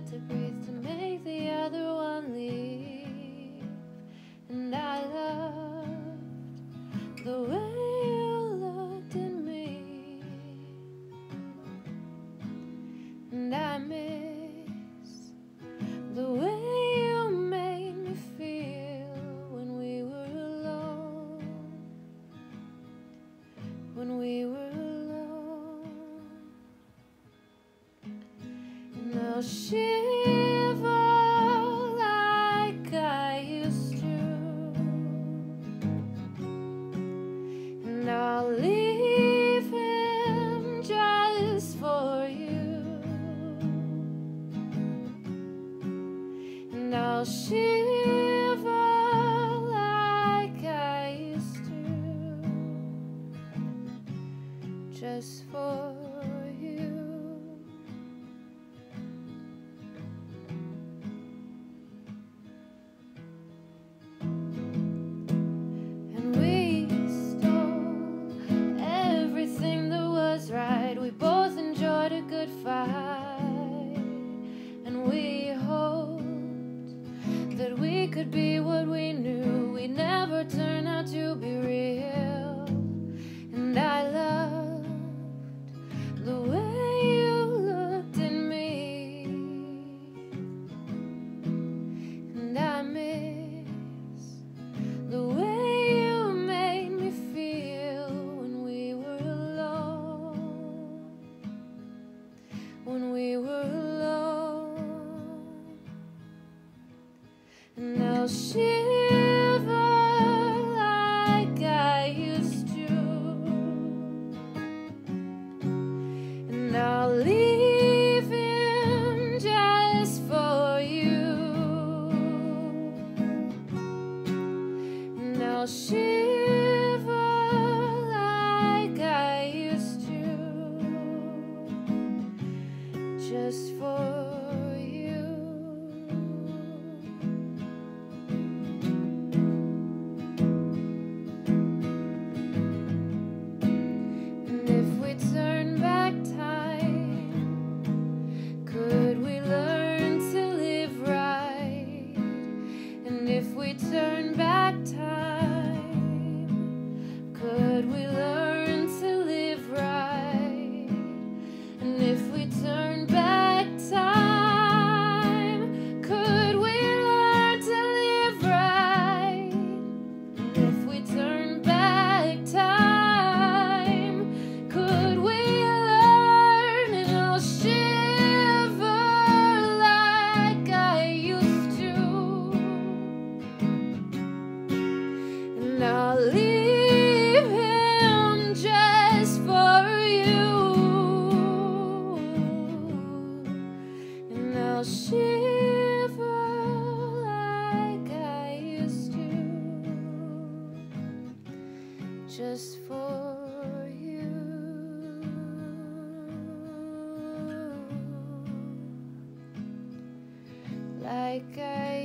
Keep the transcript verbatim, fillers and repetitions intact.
had to breathe to make the other one leave. And I loved the way you looked at me, and I miss the way you made me feel when we were alone, when we were alone. And I'll shiver like I used to, and I'll leave him just for you, and I'll shiver like I used to, just for you. And we stole everything that was right. We both enjoyed a good fight, and we hoped that we could be what we knew. We never turned out to be real. And I loved the way you looked at me, and I miss the way you made me feel when we were alone, when we were alone. And I'll shiver like I used to, and I'll leave him just for you, and I'll shiver like I used to, just for you. And if we turn back time, could we learn to live right? And if we turn back time, could we learn to live right? And if we turn back time, could we learn to live right? And if we turn back time, could we learn? And I'll shiver like I used to, and I'll leave him just for you, and I'll shiver like I used to, just for you, like I